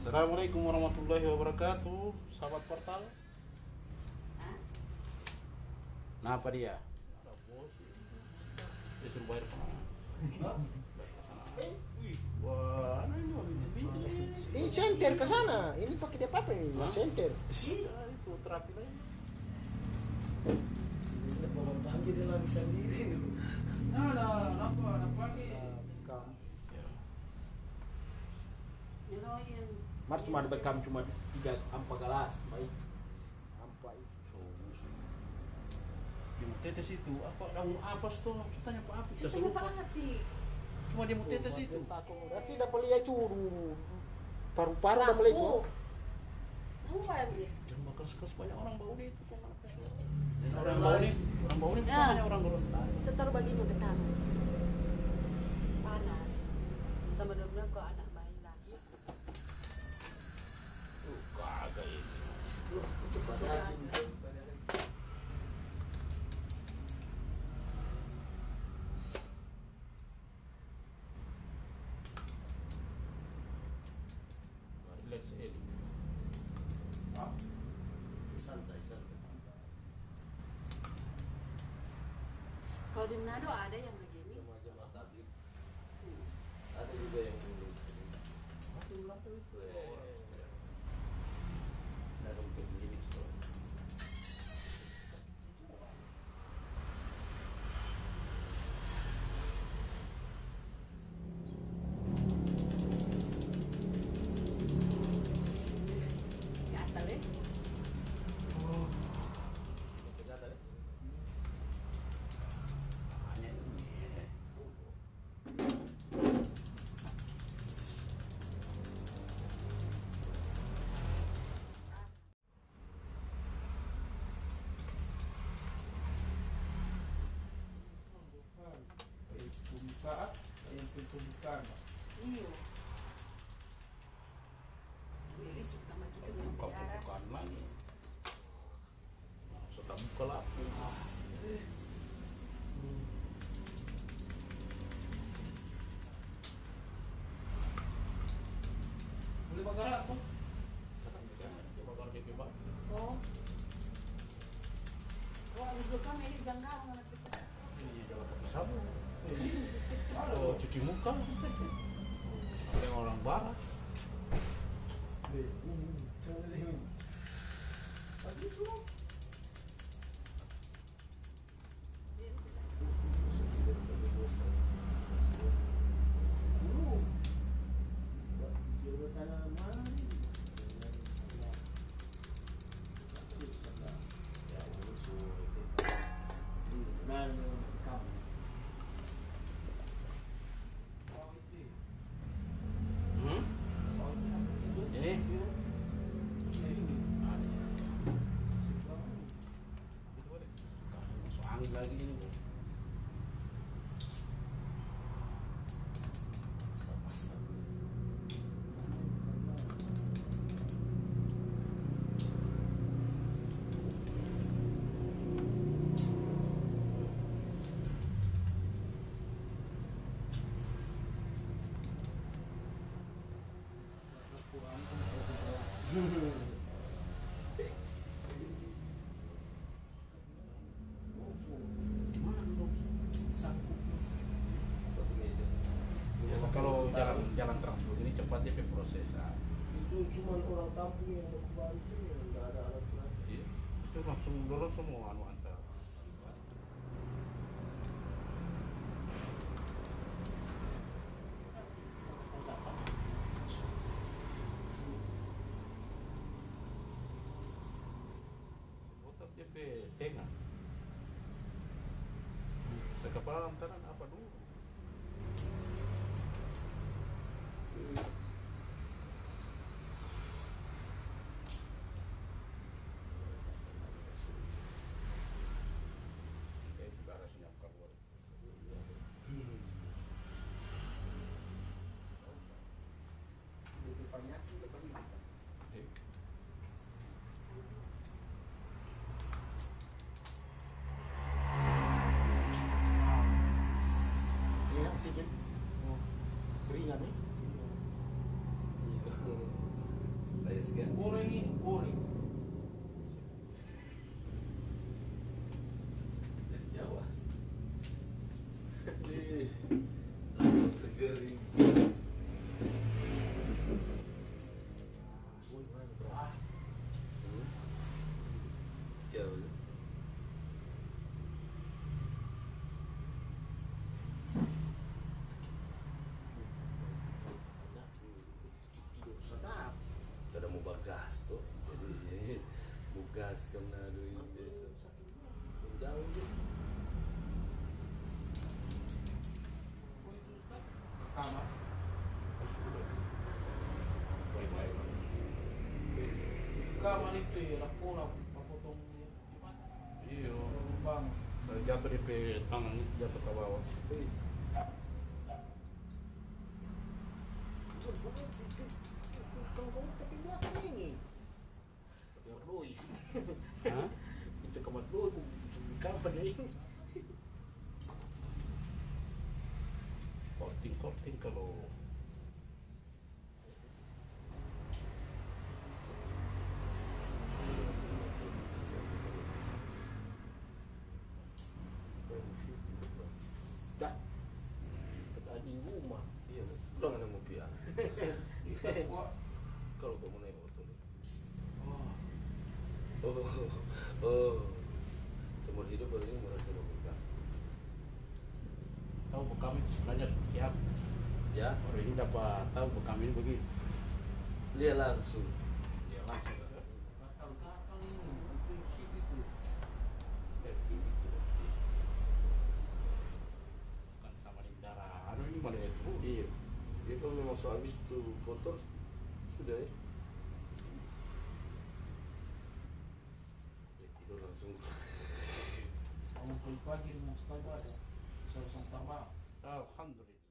Assalamualaikum warahmatullahi wabarakatuh, sahabat portal. Nah, apa dia? Ada bos. Dia suruh bayar apa? Wih, wah, Ini senter ke sana. Ini pakai dia apa ini? Senter. Ya, itu terapi lagi. Bapak pagi dia lagi sendiri dulu. Nah, apa lagi? Mar cuma ada bekam cuma 3 ampa gelas, baik. Ampa itu. Dia mau tetes itu, apa daun apa tuh? Tanya Pak Api. Ceritanya Pak Api. Cuma dia mau tetes itu. Berarti dapat lihat itu paru-paru dapat lihat itu. Bukan. Jangan bakal sekas banyak orang bau di itu kok. Orang bau ini banyak orang Gorontalo. Setor baginya betul. Panas. Sama dua kok anak bayi lagi. Kagak ini. Cepat sekali. Relax Eli. Santai. Kalau di Manado ada yang begini. Jemaah tablik. Ada juga yang dulu. Masih melatu itu Nah, untuk ini store. Gatal ya. Hanya ini. Pembukaan. Iyo. Beli suka sama kita dengan Buka penjara. bukaan lagi. Nah, sudah buka lapu. Boleh bakar apa? Coba kalau DP Pak. Oh. Oh, habis buka ini janggal sama kita. Ini jangan pakai sabun. Kalau cuci muka. Ada orang barat. Ini masuk angin lagi ini. Biasa kalau jalan transport ini cepat dia proses. Itu cuma orang kampung yang mau bantu yang nggak ada alat berat. Iya. Itu langsung dorong semua antar. Otak DP tengah. Sekepala lantaran apa dulu? Kayak juga rasanya keluar. Itu banyak juga banyak. Iya, oksigen. Ringan nih. gas ke Manado ini biasa. Jauh je. Oh itu Ustaz. Kamar. Baik-baik. Kamar itu ya, lapor potong ya. Gimana? Iya. Lubang. Jatuh di tangan ini, jatuh ke bawah. Kau tapi belakang ini. Ya Roy. Hah? Itu kamar Roy. Kapan ini? Korting kalau Dah. Tadi rumah. Iya, udah ada mobil. Wah. Kalau kau mau naik motor. Oh. Oh. Seumur hidup baru ini merasa mobil. tahu bekam banyak siap. Ya, Orang ini dapat tahu bekam ini begitu. dia langsung. Dia langsung ke Gatal-gatal ini. Itu sip itu. bukan sama di darah. Aduh ini mana itu? Iya. Dia kalau memang so habis tuh kotor sudah ya. Dia tidur langsung. Kamu pagi-pagi mau sekali ada. Saya langsung tambah. Alhamdulillah.